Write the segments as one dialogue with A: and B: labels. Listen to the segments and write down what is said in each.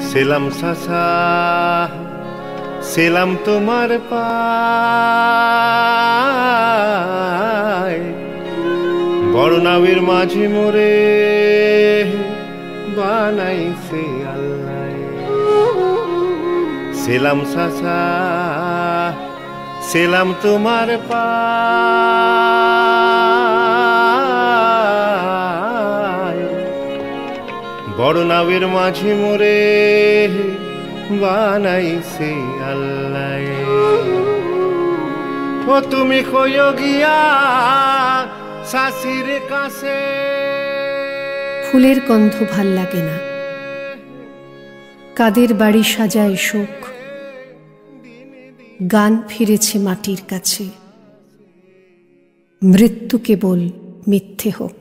A: সেলাম সাসা সেলাম তোমার পায়, বড় নাবের মাঝে মোরে বানাইছে আল্লাহ। সেলাম সাসা সেলাম তোমার পায়, বড় নাবের মাঝে মোরে বানাইছে আল্লাহ। ও তুমি কইও গিয়া শাশির কাছে,
B: ফুলের গন্ধ ভাল লাগে না, কাদের বাড়ি সাজায় শোক, গান ফিরেছে মাটির কাছে, মৃত্যু কেবল মিথ্যে হোক।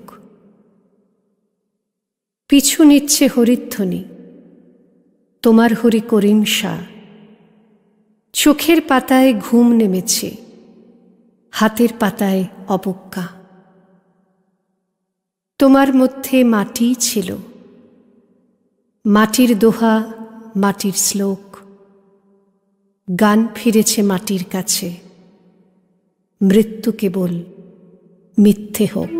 B: পিছু নিচ্ছে হরিধ্বনি তোমার হরি করিম শাহ, চোখের পাতায় ঘুম নেমেছে, হাতের পাতায় অবজ্ঞা। তোমার মধ্যে মাটি ছিল, মাটির দোহা মাটির শ্লোক, গান ফিরেছে মাটির কাছে, মৃত্যু কেবল মিথ্যে হোক।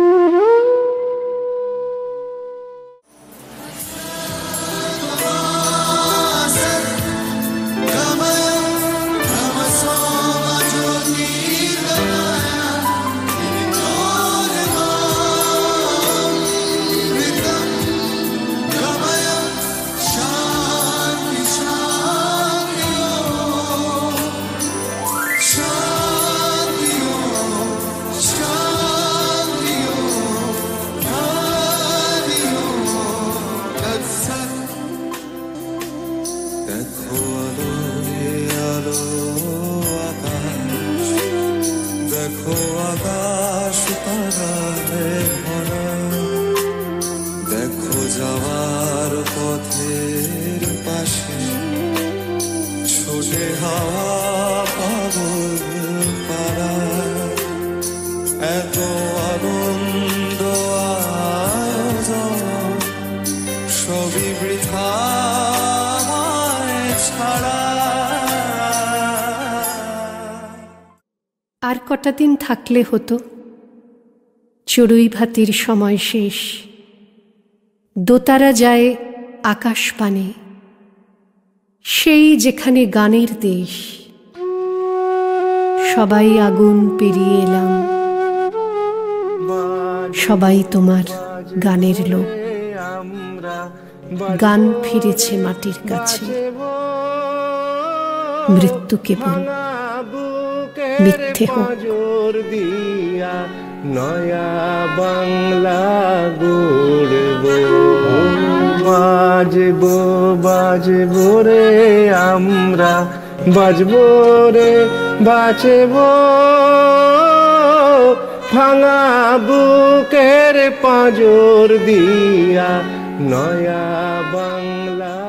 C: দেখো আকাশ তারায় ভরা, দেখো যাওয়ার পথের পাশে ছোটে হাওয়া পাগল পাড়া। এত আনন্দ আয়োজন সবই বৃথা ছাড়া।
B: আর কটা দিন থাকলে হতো, চড়ুই ভাতির সময় শেষ, দোতারা যায় আকাশ পানে, সেই যেখানে গানের দেশ। সবাই আগুন পেরিয়ে এলাম, সবাই তোমার গানের লোক, গান ফিরেছে মাটির কাছে, মৃত্যু কেবল মিথ্যে হোক।
A: দিয়া নয়া বাংলা গড়বো, বাজবো বাজবো রে আমরা, বাজবো রে বাজবো, ভাঙা বুকের পাঁজর দিয়া নয়া বাংলা।